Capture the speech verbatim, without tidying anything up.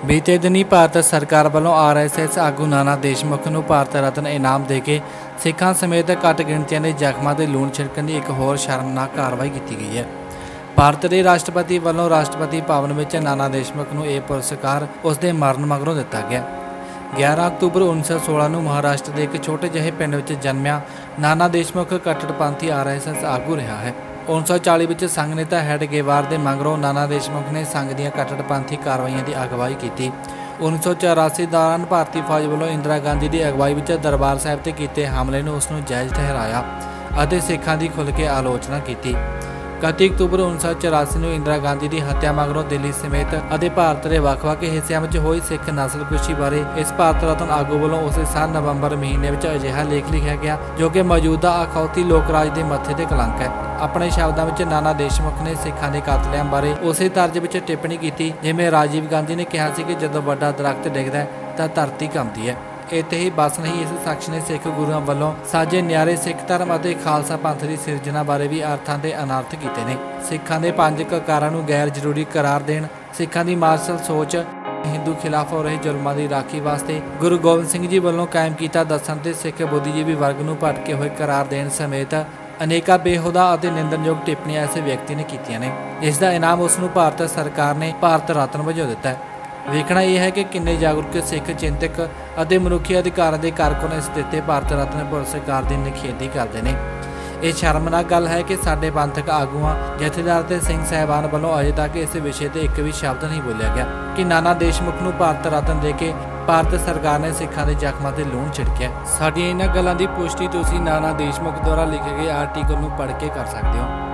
बीते दिनी भारत सरकार वालों आर एस एस आगू नाना देशमुख नूं भारत रत्न इनाम दे के सिखां समेत घट गिणतियां दे जख्मां ते लूण छिड़कण दी एक होर शर्मनाक कार्रवाई की गई है। भारत के राष्ट्रपति वालों राष्ट्रपति भवन में नाना देशमुख नूं यह पुरस्कार उसके मरण मगरों दिता गया। ग्यारह अक्तूबर उन्नीस सौ सोलह नूं महाराष्ट्र के एक छोटे जिहे पिंड विच जन्मिया नाना देशमुख कट्टरपंथी आर एस एस आगू रहा है। उन्नीस सौ चाली विच संघ नेता हेडगेवार के मगरों नाना देशमुख ने संघ दी कट्टरपंथी कार्रवाइयां की अगवाई की। उन्नीस सौ चौरासी दौरान भारतीय फौज वालों इंदिरा गांधी की अगवाई में दरबार साहिब ते कीते हमले नूं उसनूं जायज़ ठहराया और सिखां की खुल के आलोचना की। इकत्ती अक्तूबर उन्नीस सौ चौरासी में इंदिरा गांधी की हत्या मगरों दिल्ली समेत और भारत के ਵੱਖ-ਵੱਖ हिस्सों में हुई सिख नस्लकुशी बारे इस भारत रत्न आगू वालों उस साल नवंबर महीने में अजिहा लेख लिखा गया जो कि मौजूदा अखौती लोकराज के मत्थे ते कलंक है। अपने शब्दों में नाना देशमुख ने सिखां के कातलियां बारे उस तर्ज में टिप्पणी की जिवें राजीव गांधी ने कहा कि जदों वड्डा दरख्त डिगदा है तां धरती कंबदी है। इत्थे ही बस नहीं, इस शख्स ने सिख गुरुआं वालों साजे न्यारे सिख धर्म और खालसा पंथ की सिरजना बारे भी अर्थां दे अनर्थ कीते ने। सिखां दे पंज ककारां नूं गैर जरूरी करार देण, सिखां दी मार्शल सोच, हिंदू खिलाफ हो रही जुल्मां की राखी वास्ते गुरु गोबिंद सिंह जी वालों कायम किया दसन ते सिख बुद्धिजीवी वर्ग नूं भटके हुए करार देण समेत अनेका बेहुदा और निंदनयोग टिप्पणियां इस व्यक्ति ने कीतियां ने। इसका इनाम उसनूं भारत सरकार ने भारत रत्न वजों दिता है। वेखना यह है कि किन्ने जागरूक सिख चिंतक और मनुखी अधिकारों के कारकुन इस दिते भारत रत्न पुरस्कार की निखेधी करते हैं। यह शर्मनाक गल है कि साडे पंथक आगुआं जथेदार ते सिंह साहिबान वालों अजे तक इस विषय पर एक भी शब्द नहीं बोलिया गया कि नाना देशमुख नूं भारत रत्न दे के भारत सरकार ने सिखां दे जख्मां ते लूण छिड़किया। साडीआं इन्हां गल्लां दी पुष्टि तुसीं नाना देशमुख द्वारा लिखे गए आर्टिकल नूं पढ़ के कर सकते हो।